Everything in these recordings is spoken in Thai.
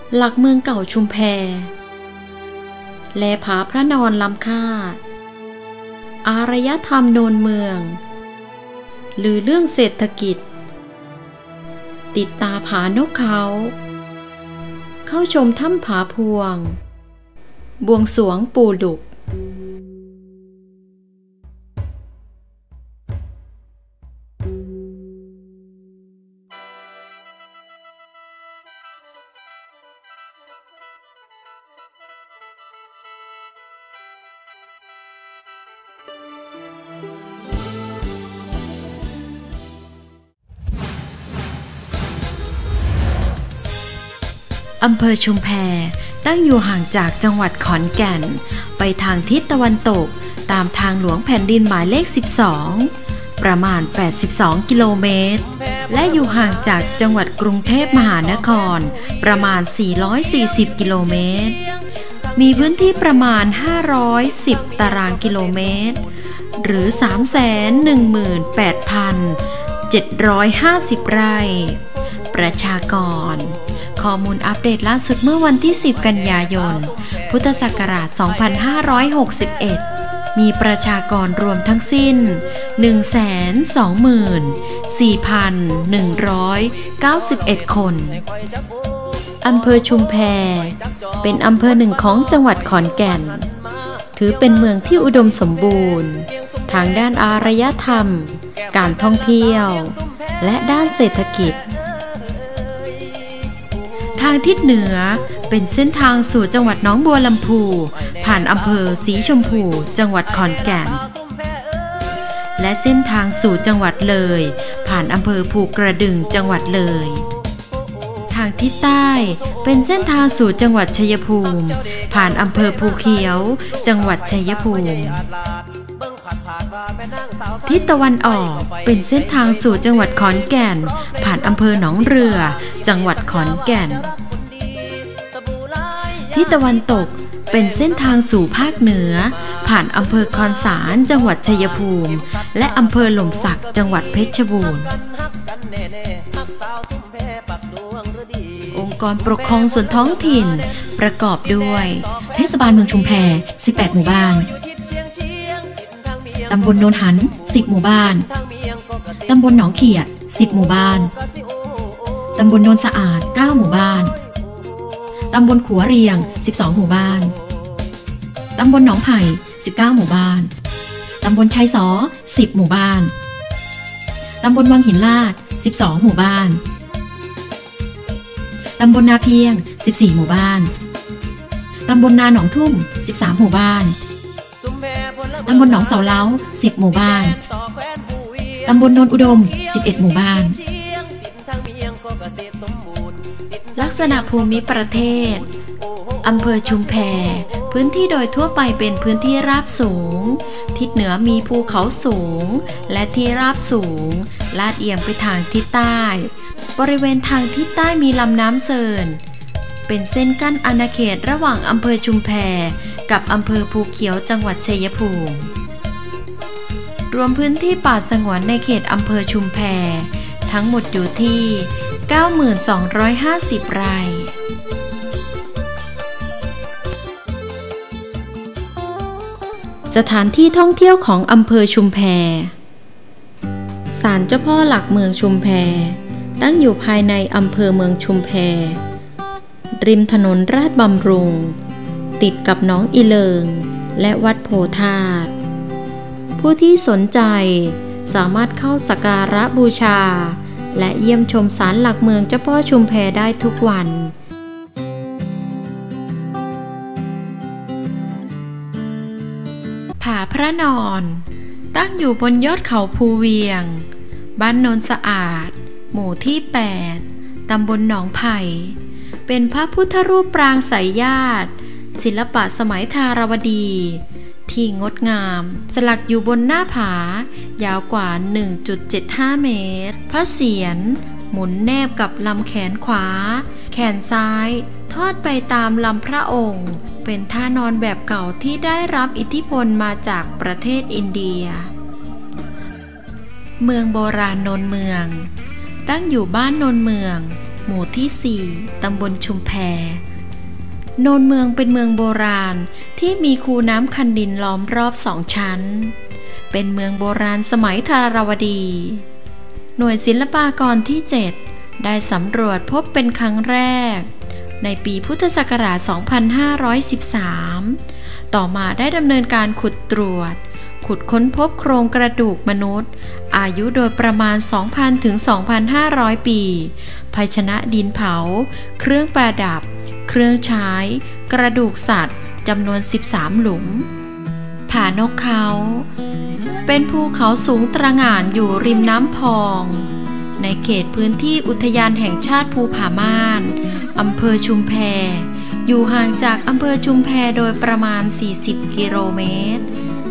หลักเมืองเก่าชุมแพและผาพระนอนล้ำค่าอารยธรรมโนนเมืองหรือเรื่องเศรษฐกิจติดตาผานกเขาเข้าชมถ้ำผาพวงบวงสรวงปู่ดุกอำเภอชุมแพตั้งอยู่ห่างจากจังหวัดขอนแก่นไปทางทิศตะวันตกตามทางหลวงแผ่นดินหมายเลข 12 ประมาณ 82 กิโลเมตรและอยู่ห่างจากจังหวัดกรุงเทพมหานครประมาณ 440 กิโลเมตรมีพื้นที่ประมาณ 510 ตารางกิโลเมตรหรือ 318,750 ไร่ประชากรข้อมูลอัปเดตล่าสุดเมื่อวันที่ 10 กันยายน พุทธศักราช 2561 มีประชากรรวมทั้งสิ้น 124,191 คน อำเภอชุมแพเป็นอำเภอหนึ่งของจังหวัดขอนแก่น ถือเป็นเมืองที่อุดมสมบูรณ์ทางด้านอารยธรรม การท่องเที่ยว และด้านเศรษฐกิจทางทิศเหนือเป็นเส้นทางสู่จังหวัดหนองบัวลำพูผ่านอำเภอสีชมพูจังหวัดขอนแก่นและเส้นทางสู่จังหวัดเลยผ่านอำเภอภูกระดึงจังหวัดเลยทางทิศใต้เป็นเส้นทางสู่จังหวัดชัยภูมิผ่านอำเภอภูเขียวจังหวัดชัยภูมิทิศตะวันออกเป็นเส้นทางสู่จังหวัดขอนแก่นผ่านอำเภอหนองเรือจังหวัดขอนแก่นทิศตะวันตกเป็นเส้นทางสู่ภาคเหนือผ่านอำเภอคอนสารจังหวัดชัยภูมิและอำเภอหล่มสักจังหวัดเพชรบูรณ์องค์กรปกครองส่วนท้องถิ่นประกอบด้วยเทศบาลเมืองชุมแพ18 หมู่บ้านตำบลโนนหัน10 หมู่บ้านตำบลหนองเขียด10 หมู่บ้านตำบลโนนสะอาด9 หมู่บ้านตำบลขัวเรียง12 หมู่บ้านตำบลหนองไผ่19 หมู่บ้านตำบลชัยสอ10 หมู่บ้านตำบลวังหินลาด12 หมู่บ้านตำบลนาเพียง14 หมู่บ้านตำบลนาหนองทุ่ม13 หมู่บ้านตำบลหนองเสาเล้า10 หมู่บ้านตำบลโนนอุดม11 หมู่บ้านลักษณะภูมิประเทศอำเภอชุมแพพื้นที่โดยทั่วไปเป็นพื้นที่ราบสูงทิศเหนือมีภูเขาสูงและที่ราบสูงลาดเอียงไปทางทิศใต้บริเวณทางทิศใต้มีลำน้ำเสิร์นเป็นเส้นกั้นอาณาเขตระหว่างอำเภอชุมแพกับอำเภอภูเขียวจังหวัดชัยภูมิรวมพื้นที่ป่าสงวนในเขตอำเภอชุมแพทั้งหมดอยู่ที่ 9,250 ไร่สถานที่ท่องเที่ยวของอำเภอชุมแพศาลเจ้าพ่อหลักเมืองชุมแพตั้งอยู่ภายในอำเภอเมืองชุมแพริมถนนราชบำรุงติดกับหนองอีเลิงและวัดโพธาตุผู้ที่สนใจสามารถเข้าสักการะบูชาและเยี่ยมชมศาลหลักเมืองเจ้าพ่อชุมแพได้ทุกวันผาพระนอนตั้งอยู่บนยอดเขาภูเวียงบ้านโนนสะอาดหมู่ที่ 8 ตำบลหนองไผ่เป็นพระพุทธรูปปรางสายญาติศิลปะสมัยธารวดีที่งดงามสลักอยู่บนหน้าผายาวกว่า 1.75 เมตรพระเศียรหมุนแนบกับลำแขนขวาแขนซ้ายทอดไปตามลำพระองค์เป็นท่านอนแบบเก่าที่ได้รับอิทธิพลมาจากประเทศอินเดียเมืองโบราณโนนเมืองตั้งอยู่บ้านโนนเมืองหมู่ที่ 4 ตำบลชุมแพโนนเมืองเป็นเมืองโบราณที่มีคูน้ำคันดินล้อมรอบ2 ชั้นเป็นเมืองโบราณสมัยธารวดี หน่วยศิลปากรที่ 7 ได้สำรวจพบเป็นครั้งแรกในปีพุทธศักราช 2513 ต่อมาได้ดำเนินการขุดตรวจขุดค้นพบโครงกระดูกมนุษย์อายุโดยประมาณ 2,000 ถึง 2,500 ปีภาชนะดินเผาเครื่องประดับเครื่องใช้กระดูกสัตว์จำนวน 13 หลุมผานกเขาเป็นภูเขาสูงตระหง่านอยู่ริมน้ำพองในเขตพื้นที่อุทยานแห่งชาติภูผาม่านอำเภอชุมแพอยู่ห่างจากอำเภอชุมแพโดยประมาณ 40 กิโลเมตร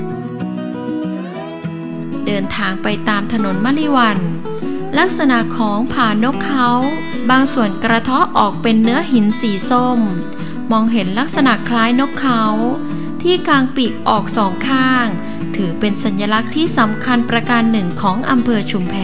เดินทางไปตามถนนมะลิวันลักษณะของผานกเขาบางส่วนกระเทาะออกเป็นเนื้อหินสีส้มมองเห็นลักษณะคล้ายนกเขาที่กางปีกออก2 ข้างถือเป็นสัญลักษณ์ที่สำคัญประการหนึ่งของอำเภอชุมแพ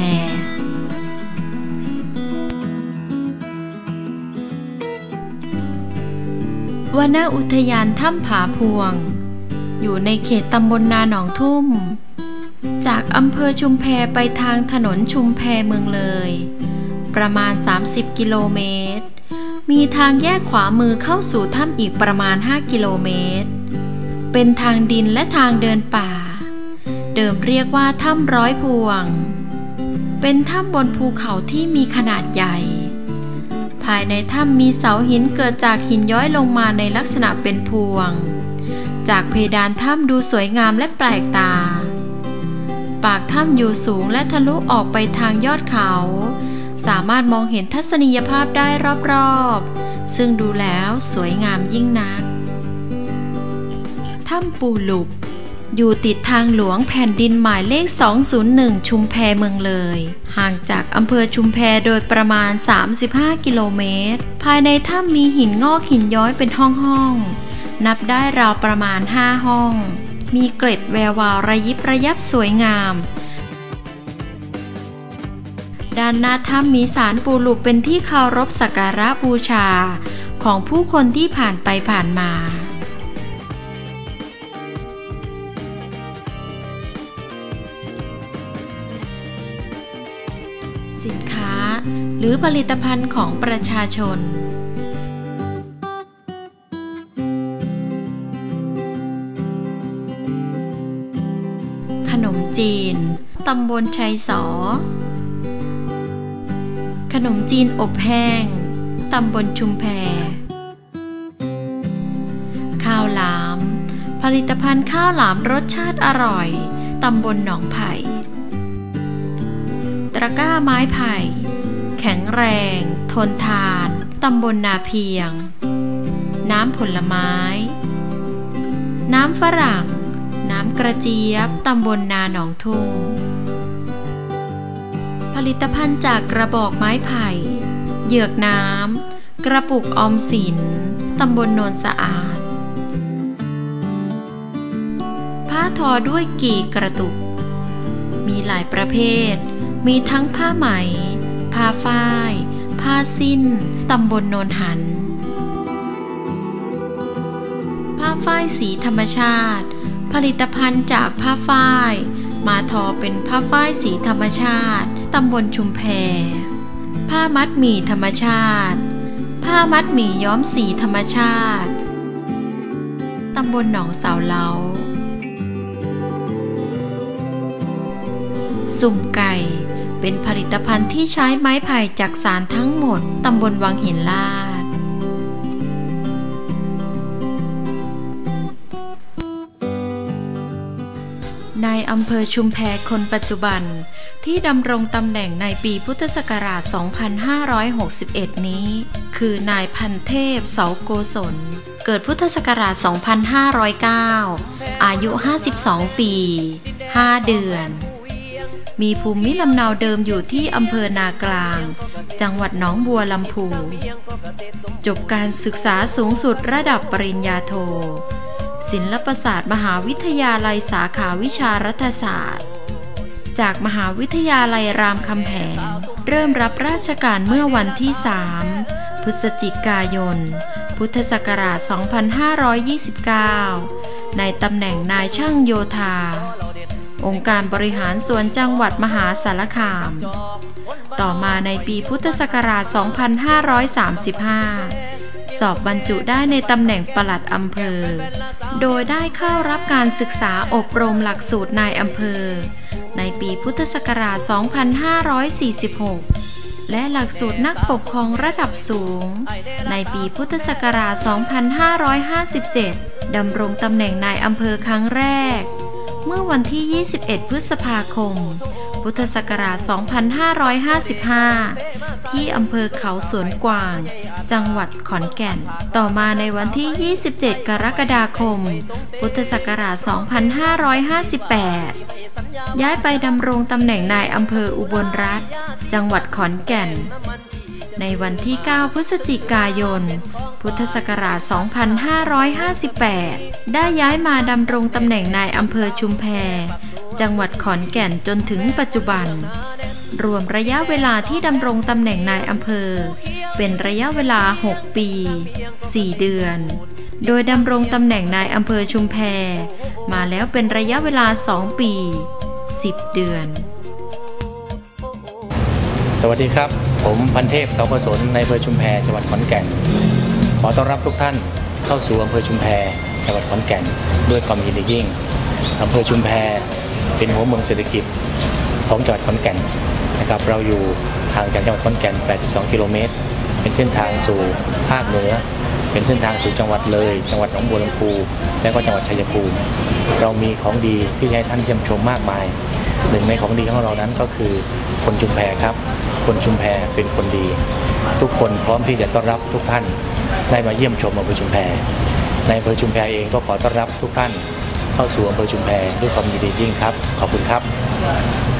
วนอุทยานถ้ำผาพวงอยู่ในเขตตำบลนาหนองทุ่มจากอำเภอชุมแพไปทางถนนชุมแพเมืองเลยประมาณ30 กิโลเมตรมีทางแยกขวามือเข้าสู่ถ้ำอีกประมาณ5 กิโลเมตรเป็นทางดินและทางเดินป่าเดิมเรียกว่าถ้ำร้อยพวงเป็นถ้ำบนภูเขาที่มีขนาดใหญ่ภายในถ้ำมีเสาหินเกิดจากหินย้อยลงมาในลักษณะเป็นพวงจากเพดานถ้ำดูสวยงามและแปลกตาปากถ้ำอยู่สูงและทะลุออกไปทางยอดเขาสามารถมองเห็นทัศนียภาพได้รอบๆซึ่งดูแล้วสวยงามยิ่งนักถ้ำปูหลุบอยู่ติดทางหลวงแผ่นดินหมายเลข 201 ชุมแพเมืองเลยห่างจากอำเภอชุมแพโดยประมาณ35 กิโลเมตรภายในถ้ำมีหินงอกหินย้อยเป็นห้องๆนับได้ราวประมาณ5 ห้องมีเกล็ดแวววาวระยิบระยับสวยงามด้านหน้าถ้ำมีศาลปูหลุบเป็นที่เคารพสักการะบูชาของผู้คนที่ผ่านไปผ่านมาสินค้าหรือผลิตภัณฑ์ของประชาชนขนมจีนตำบลชัยสอขนมจีนอบแห้งตำบลชุมแพข้าวหลามผลิตภัณฑ์ข้าวหลามรสชาติอร่อยตำบลหนองไผ่ตะกร้าไม้ไผ่แข็งแรงทนทานตำบลนาเพียงน้ำผลไม้น้ำฝรั่งน้ำกระเจี๊ยบตำบลนาหนองทุ่งผลิตภัณฑ์จากกระบอกไม้ไผ่เหยือกน้ำกระปุกออมสินตำบลโนนสะอาดผ้าทอด้วยกี่กระตุกมีหลายประเภทมีทั้งผ้าไหมผ้าฝ้ายผ้าสิ้นตำบลโนนหันผ้าฝ้ายสีธรรมชาติผลิตภัณฑ์จากผ้าฝ้ายมาทอเป็นผ้าฝ้ายสีธรรมชาติตำบลชุมแพผ้ามัดหมี่ธรรมชาติผ้ามัดหมี่ย้อมสีธรรมชาติตำบลหนองสาวเล้าสุ่มไก่เป็นผลิตภัณฑ์ที่ใช้ไม้ไผ่จักสานทั้งหมดตำบลวังหินลาดนายอำเภอชุมแพคนปัจจุบันที่ดำรงตำแหน่งในปีพุทธศักราช 2561 นี้คือนายพันเทพเสาโกศลเกิดพุทธศักราช 2509 อายุ 52 ปี 5 เดือนมีภูมิลำเนาเดิมอยู่ที่อำเภอนากลางจังหวัดหนองบัวลำพูจบการศึกษาสูงสุดระดับปริญญาโทศิลปศาสตร์มหาวิทยาลัยสาขาวิชารัฐศาสตร์จากมหาวิทยาลัยรามคำแหงเริ่มรับราชการเมื่อวันที่ 3 พฤศจิกายน พุทธศักราช 2529 ในตำแหน่งนายช่างโยธา องค์การบริหารส่วนจังหวัดมหาสารคาม ต่อมาในปีพุทธศักราช 2535 สอบบรรจุได้ในตำแหน่งปลัดอำเภอ โดยได้เข้ารับการศึกษาอบรมหลักสูตรนายอำเภอในปีพุทธศักราช 2546 และหลักสูตรนักปกครองระดับสูงในปีพุทธศักราช 2557 ดำรงตำแหน่งนายอำเภอครั้งแรกเมื่อวันที่ 21 พฤษภาคม พุทธศักราช 2555 ที่อำเภอเขาสวนกวาง จังหวัดขอนแก่น ต่อมาในวันที่ 27 กรกฎาคม พุทธศักราช 2558 ย้ายไปดำรงตำแหน่งนายอำเภออุบลรัตน์ จังหวัดขอนแก่น ในวันที่ 9 พฤศจิกายน พุทธศักราช 2558 ได้ย้ายมาดำรงตำแหน่งนายอำเภอชุมแพ จังหวัดขอนแก่นจนถึงปัจจุบัน รวมระยะเวลาที่ดำรงตำแหน่งนายอำเภอเป็นระยะเวลา 6 ปี 4 เดือน โดยดำรงตำแหน่งนายอำเภอชุมแพมาแล้วเป็นระยะเวลา 2 ปี 10 เดือนสวัสดีครับผมพันเทพ เสาประสนในอำเภอชุมแพจังหวัดขอนแก่นขอต้อนรับทุกท่านเข้าสู่อำเภอชุมแพจังหวัดขอนแก่นด้วยความยินดียิ่งอำเภอชุมแพเป็นหัวเมืองเศรษฐกิจของจังหวัดขอนแก่นนะครับเราอยู่ห่างจากจังหวัดขอนแก่น 82 กิโลเมตรเป็นเส้นทางสู่ภาคเหนือเป็นเส้นทางสู่จังหวัดเลยจังหวัดหนองบัวลำพูและก็จังหวัดชัยภูมิเรามีของดีที่ให้ท่านเยี่ยมชมมากมายหนึ่งในของดีของเรานั้นก็คือคนชุมแพครับคนชุมแพเป็นคนดีทุกคนพร้อมที่จะต้อนรับทุกท่านได้มาเยี่ยมชมอำเภอชุมแพในอำเภอชุมแพเองก็ขอต้อนรับทุกท่านเข้าสู่อำเภอชุมแพด้วยความยินดียิ่งครับขอบคุณครับ